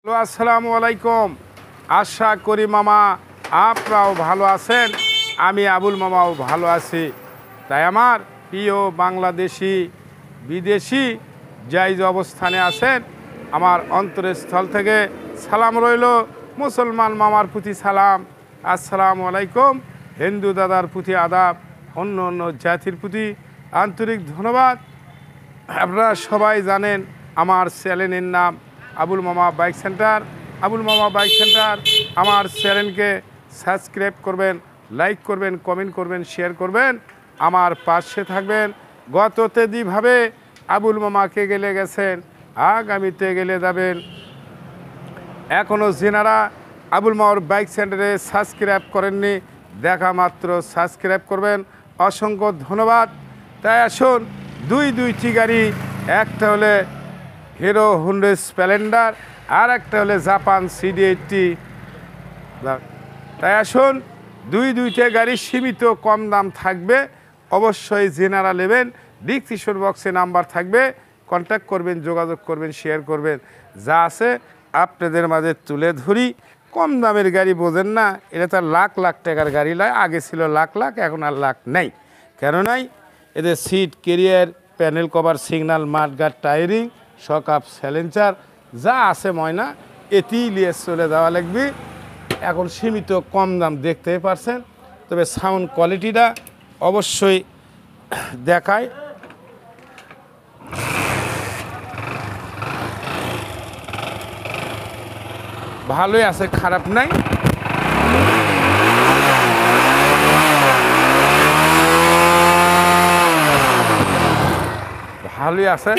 আসসালামু আলাইকুম। আশা করি মামা আপনারাও ভালো আছেন, আমি আবুল মামাও ভালো আছি। তাই আমার প্রিয় বাংলাদেশি বিদেশি যাই যে অবস্থানে আছেন, আমার অন্তরের স্থল থেকে সালাম রইল। মুসলমান মামার প্রতি সালাম, আসসালামু আলাইকুম। হিন্দু দাদার প্রতি আদাব, অন্য অন্য জাতির প্রতি আন্তরিক ধন্যবাদ। আপনারা সবাই জানেন আমার চ্যানেলের নাম আবুল মামা বাইক সেন্টার। আবুল মামা বাইক সেন্টার আমার চ্যানেলকে সাবস্ক্রাইব করবেন, লাইক করবেন, কমেন্ট করবেন, শেয়ার করবেন, আমার পাশে থাকবেন। গততে যেভাবে আবুল মামাকে গেলে গেছেন, আগামীতে গেলে যাবেন। এখনও যেনারা আবুল মামার বাইক সেন্টারে সাবস্ক্রাইব করেননি, দেখা মাত্র সাবস্ক্রাইব করবেন। অসংখ্য ধন্যবাদ। তাই আসুন দুইটি গাড়ি, একটা হলে হিরো হুন্ডা স্প্লেন্ডার, আর একটা হলে জাপান CD80। তাই আসুন দুইটা গাড়ি সীমিত কম দাম থাকবে, অবশ্যই জেনারা নেবেন। ডিসক্রিপশন বক্সে নাম্বার থাকবে, কন্ট্যাক্ট করবেন, যোগাযোগ করবেন, শেয়ার করবেন। যা আছে আপনাদের মাঝে তুলে ধরি। কম দামের গাড়ি বোঝেন না, এটা তার লাখ লাখ টাকার গাড়ি নয়। আগে ছিল লাখ লাখ, এখন আর লাখ নেই। কেন নাই? এদের seat, carrier, panel cover, signal, mudguard, টায়ারিং, শকআপ, সাইলেন্সার যা আছে ময়না এতেই নিয়ে চলে যাওয়া লাগবে। এখন সীমিত কম দাম দেখতেই পারছেন, তবে সাউন্ড কোয়ালিটিটা অবশ্যই দেখায়। ভালোই আছে, খারাপ নাই। ভালোই আছে।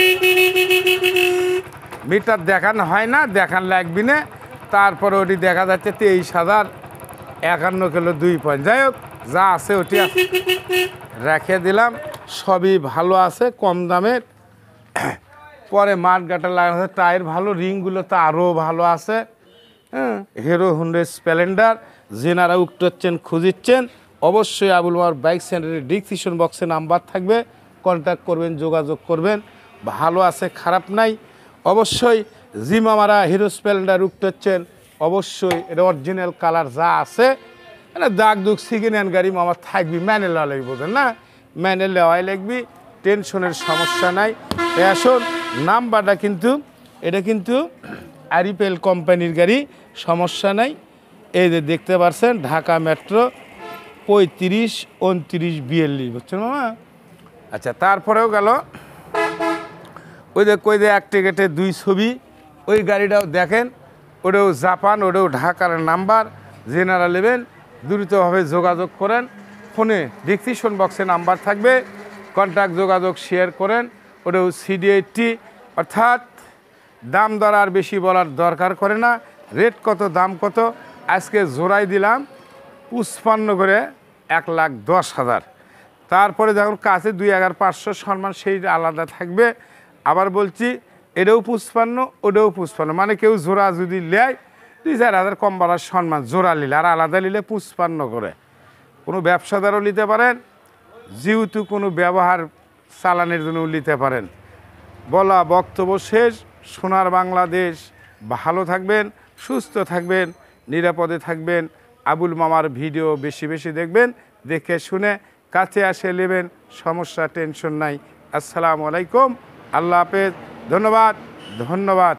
মিটার দেখানো হয় না, দেখান লাগবি না। তারপরে ওটি দেখা যাচ্ছে 23,051 কিলো 2 পয়েন্ট। যাই হোক, যা আছে ওটি রেখে দিলাম। সবই ভালো আছে, কম দামের। পরে মাঠ গাটা লাগানো আছে, টায়ার ভালো, রিংগুলো তো আরও ভালো আছে। হ্যাঁ, হিরো হুন্ডা স্প্লেন্ডার যেনারা উঠছেন, খুঁজিচ্ছেন, অবশ্যই আবুল মামার বাইক সেন্টারের ডিসক্রিপশন বক্সে নাম্বার থাকবে, কন্ট্যাক্ট করবেন, যোগাযোগ করবেন। ভালো আছে, খারাপ নাই। অবশ্যই জি মামারা হিরো স্প্লেন্ডার উঠছেন, অবশ্যই এটা অরিজিনাল কালার যা আছে, এটা দাগ দুগ সেকেন্ড হ্যান্ড গাড়ি মামা থাকবি, ম্যানেল লেওয়া লাগবে, বোঝেন না? ম্যানেল লেওয়াই লাগবি, টেনশনের সমস্যা নাই। আসুন নাম্বারটা কিন্তু এটা কিন্তু আরিপেল কোম্পানির গাড়ি, সমস্যা নাই। এই যে দেখতে পাচ্ছেন ঢাকা মেট্রো 352942, বুঝছেন মামা? আচ্ছা, তারপরেও গেল ওই যে কই যে এক টিকেটে 2 ছবি, ওই গাড়িটাও দেখেন, ওটাও জাপান, ওটাও ঢাকার নাম্বার। জেনারা নেবেন দ্রুতভাবে যোগাযোগ করেন। ফোনে ডিসক্রিপশন বক্সে নাম্বার থাকবে, কন্ট্যাক্ট, যোগাযোগ, শেয়ার করেন। ওটাও CD80, অর্থাৎ দাম দর আর বেশি বলার দরকার করে না। রেট কত, দাম কত, আজকে জোড়াই দিলাম 55 করে 1,10,000। তারপরে যখন কাছে 2,500 সম্মান, সেই আলাদা থাকবে। আবার বলছি, এটাও 55, ওটাও 55, মানে কেউ জোড়া যদি নেয় 2-4 হাজার কম বাড়ার সম্মান জোড়া নিলে, আর আলাদা নিলে 55 করে। কোনো ব্যবসাদারও নিতে পারেন, যেহেতু কোনো ব্যবহার চালানের জন্য নিতে পারেন। বলা বক্তব্য শেষ। সোনার বাংলাদেশ, ভালো থাকবেন, সুস্থ থাকবেন, নিরাপদে থাকবেন। আবুল মামার ভিডিও বেশি বেশি দেখবেন, দেখে শুনে কাছে আসে নেবেন, সমস্যা টেনশন নাই। আসসালামু আলাইকুম, আল্লাহ হাফেজ, ধন্যবাদ।